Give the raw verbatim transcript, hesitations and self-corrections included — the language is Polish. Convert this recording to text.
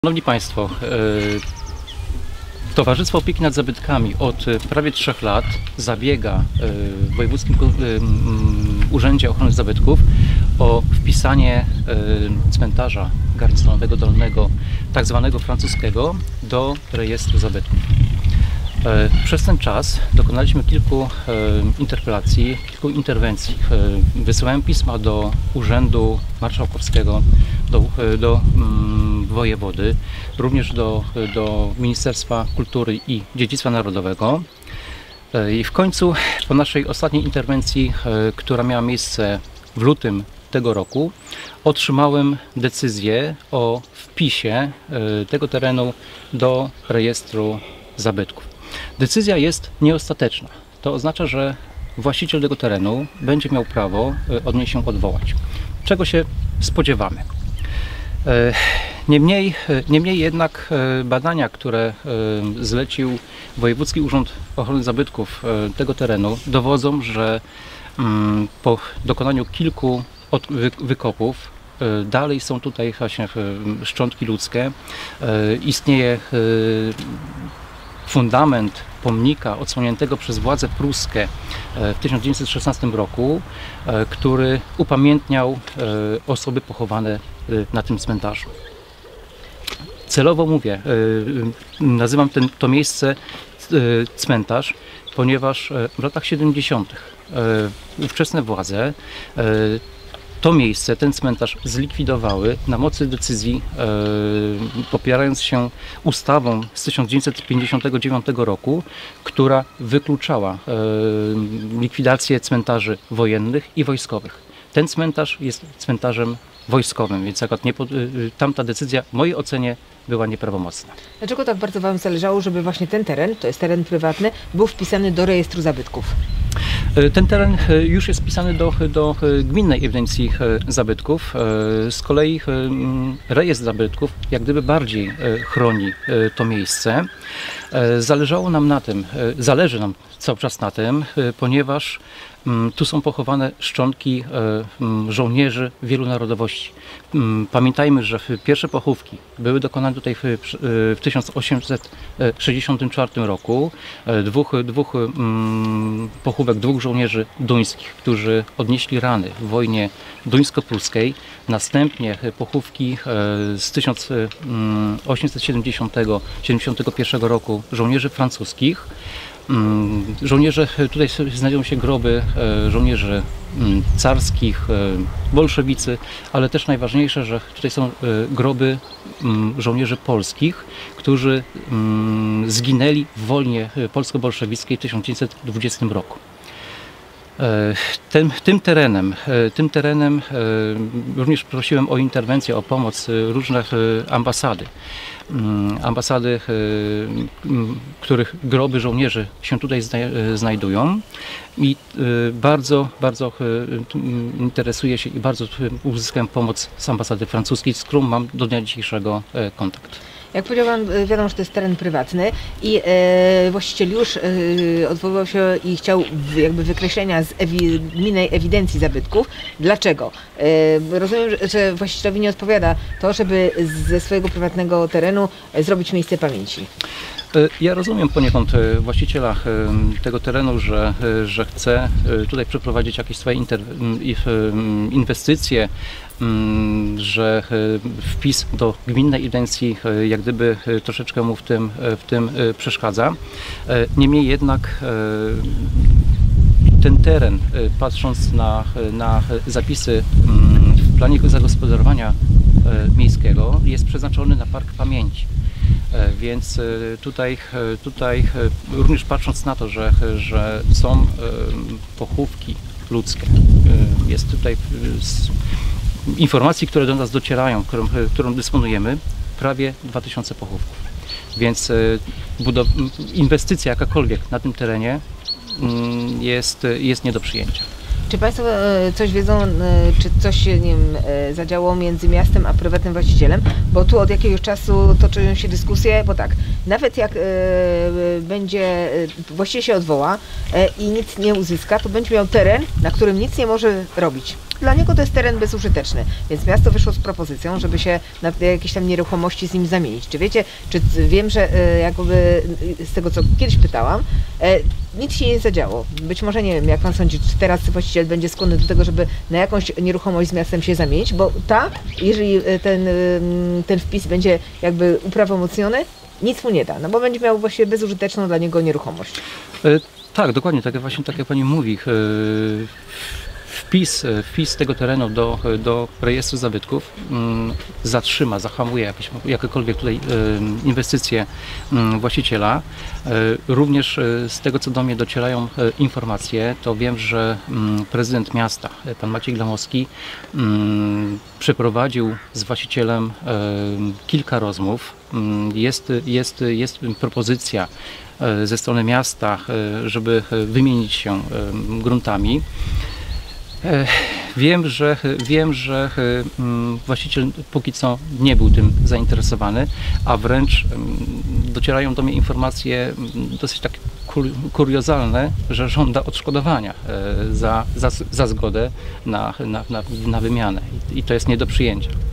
Szanowni Państwo, Towarzystwo Opieki nad Zabytkami od prawie trzech lat zabiega w Wojewódzkim Urzędzie Ochrony Zabytków o wpisanie cmentarza garnizonowego dolnego, tak zwanego francuskiego, do rejestru zabytków. Przez ten czas dokonaliśmy kilku interpelacji, kilku interwencji. Wysyłałem pisma do Urzędu Marszałkowskiego, do, do um, wojewody, również do, do Ministerstwa Kultury i Dziedzictwa Narodowego. I w końcu po naszej ostatniej interwencji, która miała miejsce w lutym tego roku, otrzymałem decyzję o wpisie tego terenu do rejestru zabytków. Decyzja jest nieostateczna. To oznacza, że właściciel tego terenu będzie miał prawo od niej się odwołać. Czego się spodziewamy? Niemniej, niemniej jednak badania, które zlecił Wojewódzki Urząd Ochrony Zabytków tego terenu, dowodzą, że po dokonaniu kilku wykopów dalej są tutaj właśnie szczątki ludzkie. Istnieje fundament pomnika odsłoniętego przez władze pruskie w tysiąc dziewięćset szesnastym roku, który upamiętniał osoby pochowane na tym cmentarzu. Celowo mówię, nazywam ten, to miejsce cmentarz, ponieważ w latach siedemdziesiątych ówczesne władze to miejsce, ten cmentarz zlikwidowały na mocy decyzji, e, popierając się ustawą z tysiąc dziewięćset pięćdziesiątego dziewiątego roku, która wykluczała e, likwidację cmentarzy wojennych i wojskowych. Ten cmentarz jest cmentarzem wojskowym, więc akurat nie, tamta decyzja w mojej ocenie była nieprawomocna. Dlaczego tak bardzo Wam zależało, żeby właśnie ten teren, to jest teren prywatny, był wpisany do rejestru zabytków? Ten teren już jest wpisany do, do gminnej ewidencji zabytków. Z kolei rejestr zabytków jak gdyby bardziej chroni to miejsce. Zależało nam na tym, zależy nam cały czas na tym, ponieważ tu są pochowane szczątki żołnierzy wielu narodowości. Pamiętajmy, że pierwsze pochówki były dokonane tutaj w tysiąc osiemset sześćdziesiątym czwartym roku. Dwóch, dwóch pochówek dwóch żołnierzy duńskich, którzy odnieśli rany w wojnie duńsko-pruskiej. Następnie pochówki z tysiąc osiemset siedemdziesiątego do siedemdziesiątego pierwszego roku żołnierzy francuskich. Żołnierze, tutaj znajdują się groby żołnierzy carskich, bolszewicy, ale też najważniejsze, że tutaj są groby żołnierzy polskich, którzy zginęli w wojnie polsko-bolszewickiej w tysiąc dziewięćset dwudziestym roku. Tym, tym, terenem, tym terenem również prosiłem o interwencję, o pomoc różne ambasady. Ambasady, których groby żołnierzy się tutaj znajdują i bardzo, bardzo interesuję się i bardzo uzyskałem pomoc z ambasady francuskiej, z którą mam do dnia dzisiejszego kontakt. Jak powiedział Pan, wiadomo, że to jest teren prywatny i e, właściciel już e, odwoływał się i chciał w, jakby wykreślenia z ewi, gminnej ewidencji zabytków. Dlaczego? E, rozumiem, że, że właścicielowi nie odpowiada to, żeby ze swojego prywatnego terenu e, zrobić miejsce pamięci. Ja rozumiem poniekąd właściciela tego terenu, że, że chce tutaj przeprowadzić jakieś swoje inwestycje, że wpis do gminnej ewidencji jak gdyby troszeczkę mu w tym, w tym przeszkadza. Niemniej jednak ten teren, patrząc na, na zapisy w planie zagospodarowania miejskiego, jest przeznaczony na Park Pamięci. Więc tutaj, tutaj również patrząc na to, że, że są pochówki ludzkie, jest tutaj z informacji, które do nas docierają, którą, którą dysponujemy, prawie dwa tysiące pochówków. Więc inwestycja jakakolwiek na tym terenie jest, jest nie do przyjęcia. Czy Państwo coś wiedzą, czy coś się nie wiem, zadziało między miastem a prywatnym właścicielem? Bo tu od jakiegoś czasu toczą się dyskusje, bo tak, nawet jak będzie, właściciel się odwoła i nic nie uzyska, to będzie miał teren, na którym nic nie może robić. dla niego to jest teren bezużyteczny, więc miasto wyszło z propozycją, żeby się na jakieś tam nieruchomości z nim zamienić. Czy wiecie, czy wiem, że jakby z tego, co kiedyś pytałam, nic się nie zadziało. Być może, nie wiem, jak pan sądzi, czy teraz właściciel będzie skłonny do tego, żeby na jakąś nieruchomość z miastem się zamienić, bo ta, jeżeli ten, ten wpis będzie jakby uprawomocniony, nic mu nie da, no bo będzie miał właściwie bezużyteczną dla niego nieruchomość. Tak, dokładnie, tak, właśnie tak jak pani mówi. Wpis, wpis tego terenu do, do rejestru zabytków um, zatrzyma, zahamuje jakieś, jakiekolwiek tutaj um, inwestycje um, właściciela. Um, również um, z tego, co do mnie docierają um, informacje, to wiem, że um, prezydent miasta, pan Maciej Glamowski, um, przeprowadził z właścicielem um, kilka rozmów. Um, jest, jest, jest propozycja um, ze strony miasta, um, żeby wymienić się um, gruntami. Wiem, że, wiem, że właściciel póki co nie był tym zainteresowany, a wręcz docierają do mnie informacje dosyć tak kuriozalne, że żąda odszkodowania za, za, za zgodę na, na, na, na wymianę i to jest nie do przyjęcia.